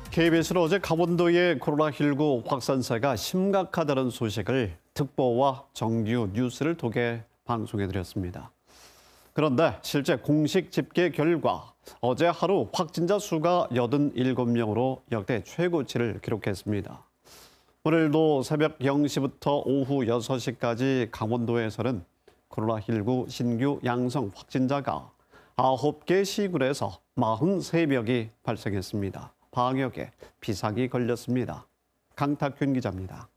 KBS는 어제 강원도의 코로나19 확산세가 심각하다는 소식을 특보와 정규 뉴스를 통해 방송해드렸습니다. 그런데 실제 공식 집계 결과 어제 하루 확진자 수가 87명으로 역대 최고치를 기록했습니다. 오늘도 새벽 0시부터 오후 6시까지 강원도에서는 코로나19 신규 양성 확진자가 9개 시군에서 43명이 발생했습니다. 방역에 비상이 걸렸습니다. 강탁균 기자입니다.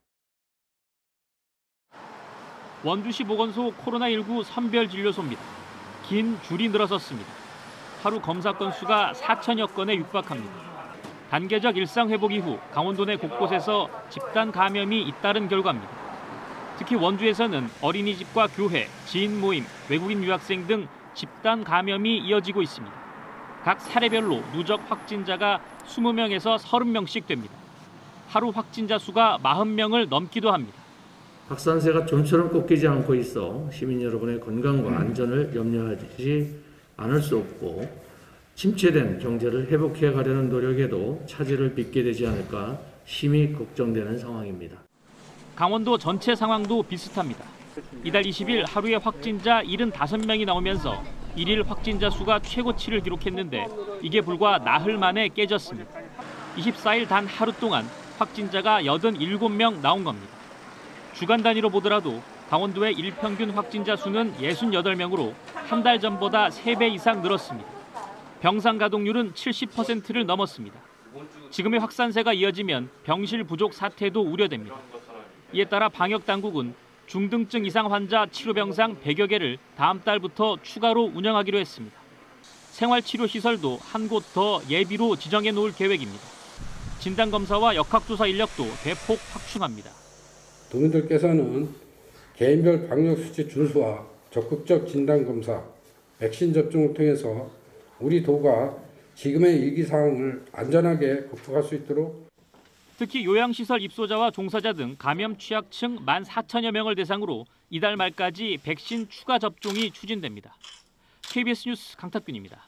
원주시 보건소 코로나19 선별진료소입니다. 긴 줄이 늘어섰습니다. 하루 검사 건수가 4천여 건에 육박합니다. 단계적 일상 회복 이후 강원도 내 곳곳에서 집단 감염이 잇따른 결과입니다. 특히 원주에서는 어린이집과 교회, 지인 모임, 외국인 유학생 등 집단 감염이 이어지고 있습니다. 각 사례별로 누적 확진자가 20명에서 30명씩 됩니다. 하루 확진자 수가 40명을 넘기도 합니다. 확산세가 좀처럼 꺾이지 않고 있어 시민 여러분의 건강과 안전을 염려하지 않을 수 없고 침체된 경제를 회복해 가려는 노력에도 차질을 빚게 되지 않을까 심히 걱정되는 상황입니다. 강원도 전체 상황도 비슷합니다. 이달 20일 하루에 확진자 75명이 나오면서 일일 확진자 수가 최고치를 기록했는데 이게 불과 나흘 만에 깨졌습니다. 24일 단 하루 동안 확진자가 87명 나온 겁니다. 주간 단위로 보더라도 강원도의 일평균 확진자 수는 68명으로 한 달 전보다 3배 이상 늘었습니다. 병상 가동률은 70%를 넘었습니다. 지금의 확산세가 이어지면 병실 부족 사태도 우려됩니다. 이에 따라 방역 당국은 중등증 이상 환자 치료병상 100여 개를 다음 달부터 추가로 운영하기로 했습니다. 생활치료시설도 한 곳 더 예비로 지정해 놓을 계획입니다. 진단검사와 역학조사 인력도 대폭 확충합니다. 도민들께서는 개인별 방역수칙 준수와 적극적 진단검사, 백신 접종을 통해서 우리 도가 지금의 위기 상황을 안전하게 극복할 수 있도록 특히 요양시설 입소자와 종사자 등 감염 취약층 14,000여 명을 대상으로 이달 말까지 백신 추가 접종이 추진됩니다. KBS 뉴스 강탁균입니다.